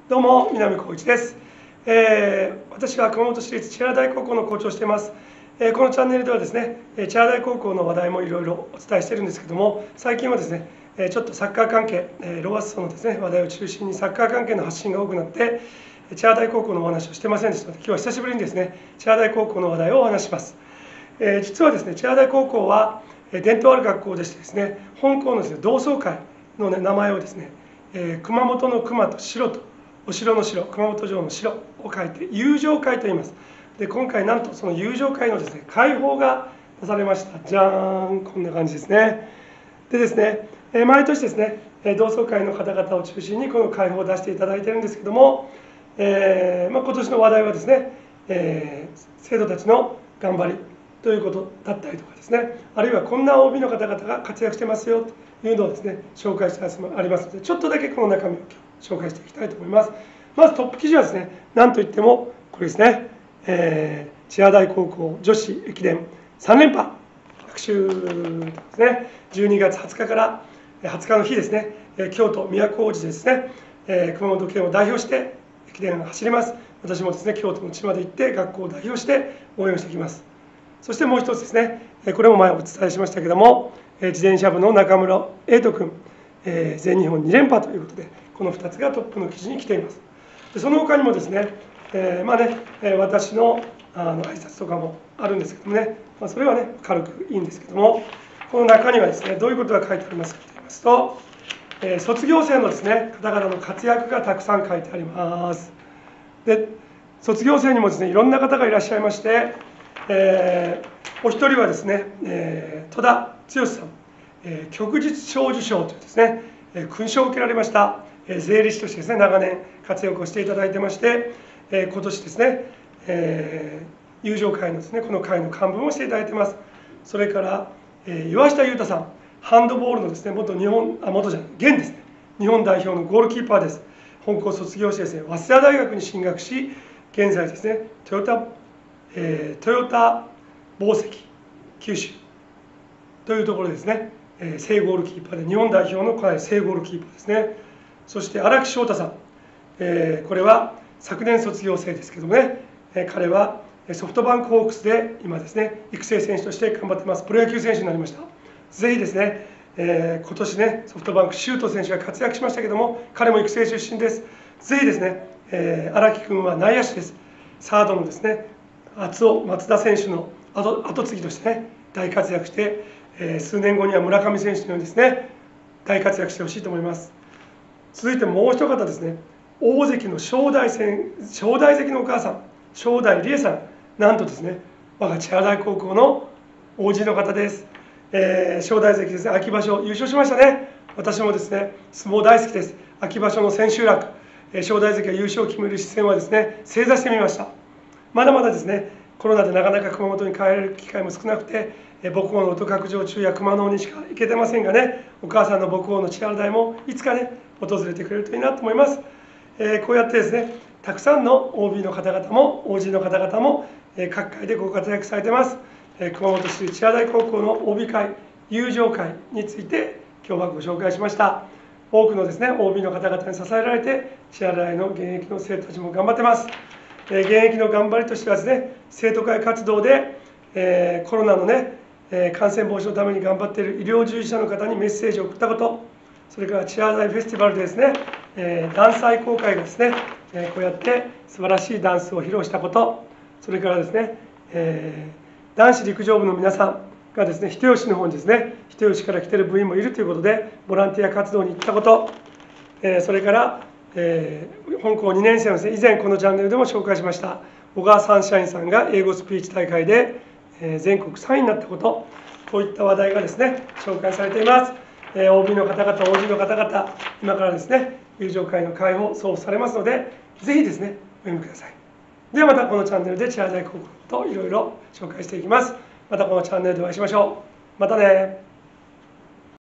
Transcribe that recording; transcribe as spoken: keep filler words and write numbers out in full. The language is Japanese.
どうも南光一です、えー、私は熊本市立千原台高校の校長をしています、えー、このチャンネルではですね千原台高校の話題もいろいろお伝えしているんですけども、最近はですねちょっとサッカー関係、ロアッソのですね話題を中心にサッカー関係の発信が多くなって千原台高校のお話をしてませんでしたので、今日は久しぶりにですね千原台高校の話題をお話します。えー、実はですね千原台高校は伝統ある学校でしてですね、本校のですね同窓会の、ね、名前をですね、えー、熊本の熊と城とお城の城、熊本城の城を書いて友情会と言います。で今回なんとその友情会のですね会報が出されました。じゃーん、こんな感じですね。でですね毎年ですね同窓会の方々を中心にこの会報を出していただいているんですけども、えーまあ、今年の話題はですね、えー、生徒たちの頑張りということだったりとかですね、あるいはこんな オービー の方々が活躍してますよというのをですね紹介してありますので、ちょっとだけこの中身を紹介していきたいと思います。まずトップ記事はですね、なんといってもこれですね、えー、千原台高校女子駅伝さん連覇拍手ですね。じゅうにがつはつかからはつかの日ですね、京都都大路でですね熊本県を代表して駅伝を走ります。私もですね京都の地まで行って学校を代表して応援をしてきます。そしてもう一つですね、これも前お伝えしましたけども、自転車部の中村瑛斗君、全日本に連覇ということで、このふたつがトップの記事に来ています。でその他にもですね、えー、まあね、私のあの挨拶とかもあるんですけどもね、まあ、それはね軽くいいんですけども、この中にはですねどういうことが書いてありますかと言いますと、えー、卒業生のですね方々の活躍がたくさん書いてあります。で卒業生にもですねいろんな方がいらっしゃいまして、えー、お一人はですね、えー、戸田剛さん、えー、旭日小綬章というですね、えー、勲章を受けられました、えー、税理士としてですね長年活躍をしていただいてまして、えー、今年ですね、えー、友情会のですねこの会の幹部をしていただいています。それから、えー、岩下裕太さん、ハンドボールのですね元日本あ元じゃない現ですね日本代表のゴールキーパーです。本校卒業してですね早稲田大学に進学し、現在ですねトヨタえー、トヨタ紡績九州というところですね、えー、正ゴールキーパーで日本代表のかなり正ゴールキーパーですね。そして荒木翔太さん、えー、これは昨年卒業生ですけどもね、えー、彼はソフトバンクホークスで今ですね育成選手として頑張ってます。プロ野球選手になりました。ぜひですね、えー、今年ねソフトバンク周東選手が活躍しましたけども、彼も育成出身です。ぜひですね、えー、荒木君は内野手です。サードのですね厚尾松田選手の後後継ぎとしてね大活躍して、えー、数年後には村上選手のようにですね大活躍してほしいと思います。続いてもう一方ですね、大関の正代戦正代関のお母さん正代理恵さん、なんとですね我が千原台高校の オージー の方です。えー、正代関ですね、秋場所優勝しましたね。私もですね相撲大好きです。秋場所の千秋楽、えー、正代関が優勝を決める視線はですね正座してみました。まだまだですねコロナでなかなか熊本に帰れる機会も少なくて、母校の音楽場中や熊野にしか行けてませんがね、お母さんの母校の千原台もいつかね訪れてくれるといいなと思います。えー、こうやってですねたくさんの オービー の方々も オージー の方々も、えー、各界でご活躍されてます。えー、熊本市立千原台高校の オービー 会友情会について今日はご紹介しました。多くのですね オービー の方々に支えられて千原台の現役の生徒たちも頑張ってます。現役の頑張りとしてはですね生徒会活動で、えー、コロナのね、えー、感染防止のために頑張っている医療従事者の方にメッセージを送ったこと、それから千原台フェスティバルでですね、えー、ダンス愛好会がですね、えー、こうやって素晴らしいダンスを披露したこと、それからですね、えー、男子陸上部の皆さんがですね人吉の方にですね人吉から来ている部員もいるということでボランティア活動に行ったこと、えー、それからえー、本校にねん生のですね以前このチャンネルでも紹介しました小川サンシャインさんが英語スピーチ大会で、えー、全国さんいになったこと、こういった話題がですね紹介されています。えー、オービー の方々 オージー の方々、今からですね友情会の会を送付されますので、ぜひですねお読みください。ではまたこのチャンネルで千原台高校といろいろ紹介していきます。またこのチャンネルでお会いしましょう。またね。